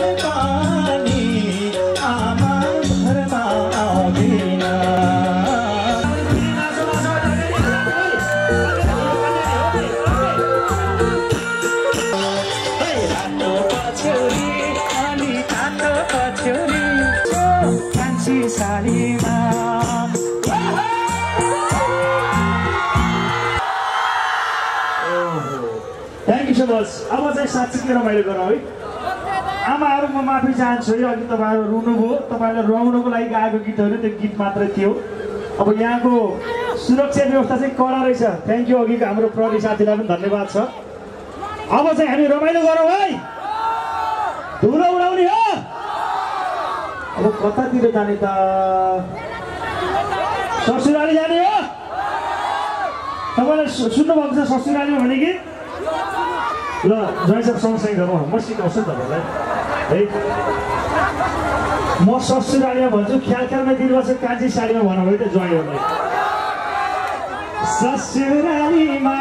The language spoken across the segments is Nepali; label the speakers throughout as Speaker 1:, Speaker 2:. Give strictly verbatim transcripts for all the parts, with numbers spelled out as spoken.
Speaker 1: Thank you so much. अब चाहिँ साँच्चै रमाइलो गरौँ है। आमाहरू म माफी चाहन्छु है, अघि तपाईँहरू रुनुभयो, तपाईँलाई रुवाउनको लागि गाएको गीत होइन, त्यो गीत मात्रै थियो। अब यहाँको सुरक्षा व्यवस्था चाहिँ कडा रहेछ। थ्याङ्क यू अघिको हाम्रो प्रहरी साथीलाई पनि धन्यवाद छ। अब चाहिँ हामी रमाइलो गरौँ है, धुलो उडाउने हो। अब कतातिर जाने त? ससुराली जाने हो? तपाईँलाई सुन्नुभएको छ ससुरालीमा भने कि? ल जय सब सँगसँगै गरौँ, म सिकाउँछु नि तपाईँलाई है। म ससुरालीमा भन्छु, ख्याल ख्यालमा दिनु पर्छ, कान्छी साडीमा भनौँ है त ज्वाइँहरूलाई। ससुरालीमा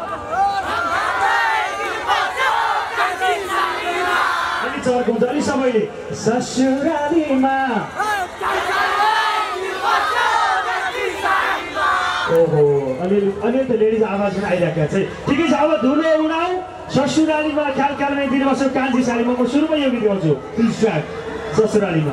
Speaker 1: अलि चर्काउँछ अलि सबैले। ससुरालीमा ओहो अलिअलि अलिअलि त लेडिज आवाज पनि आइरहेको छ है। ठिकै छ, अब धुलो उडाउ, ससुरालीमा ख्याल ख्यालमै दिनुपर्छ, कान्छी साडीमा। म सुरुमै यो गीत गाउँछु, प्लिज ट्र्याक ससुरालीमा।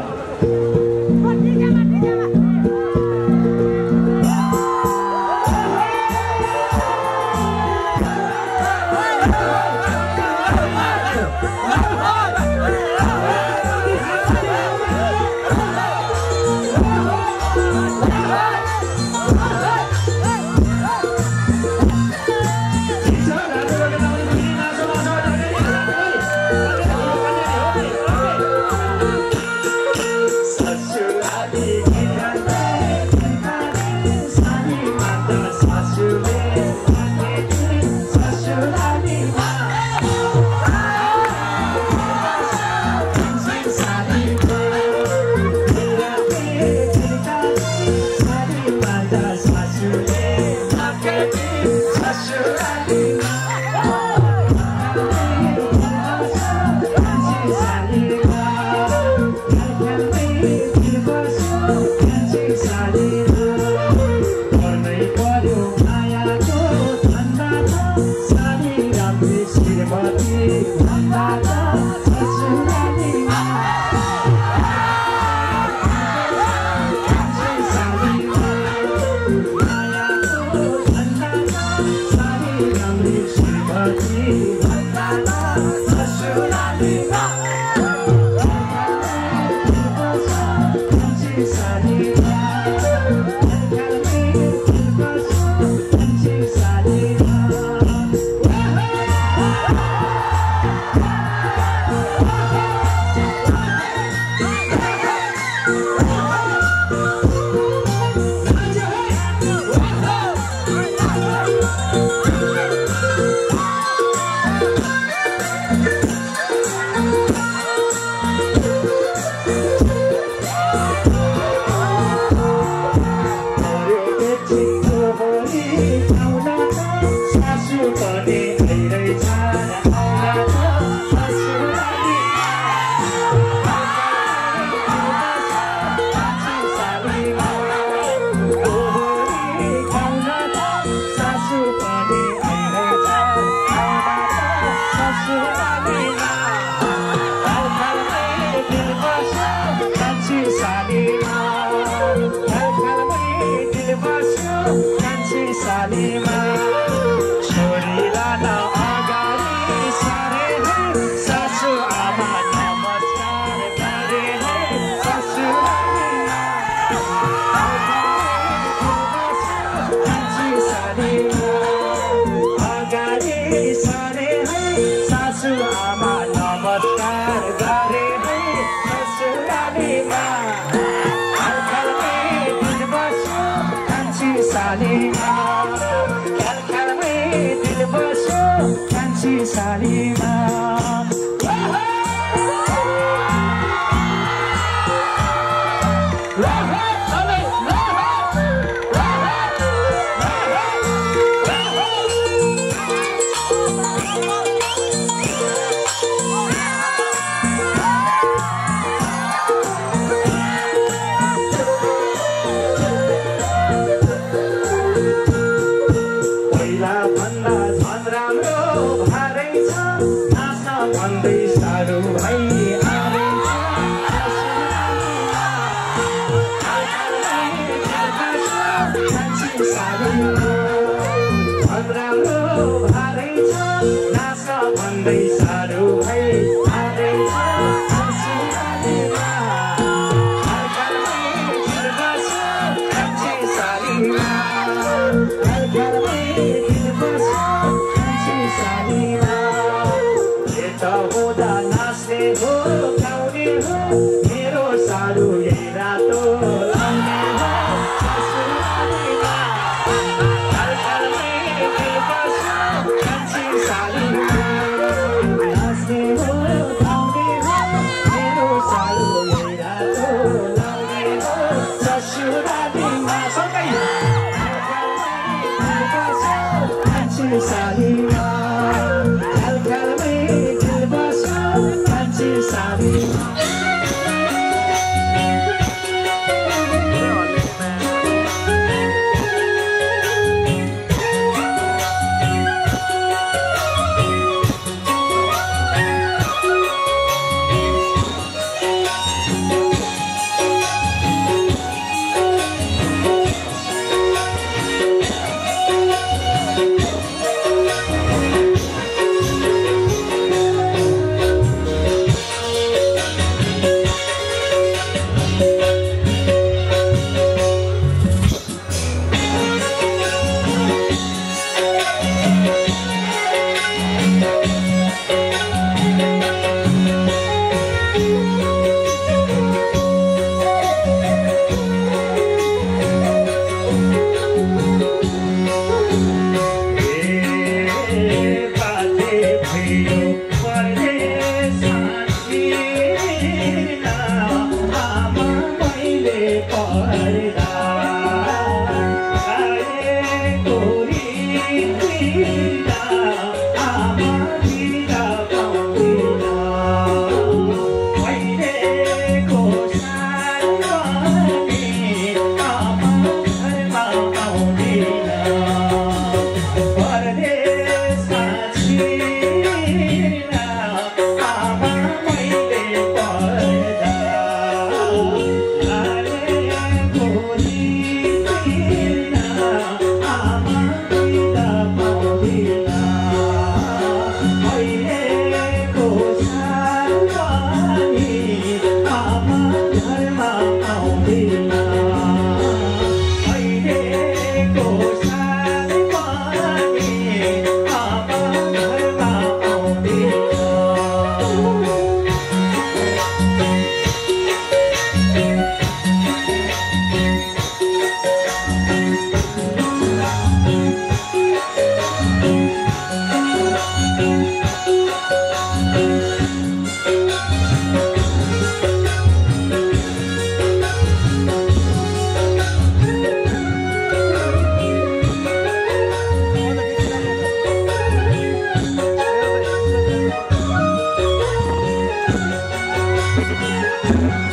Speaker 2: Thank you.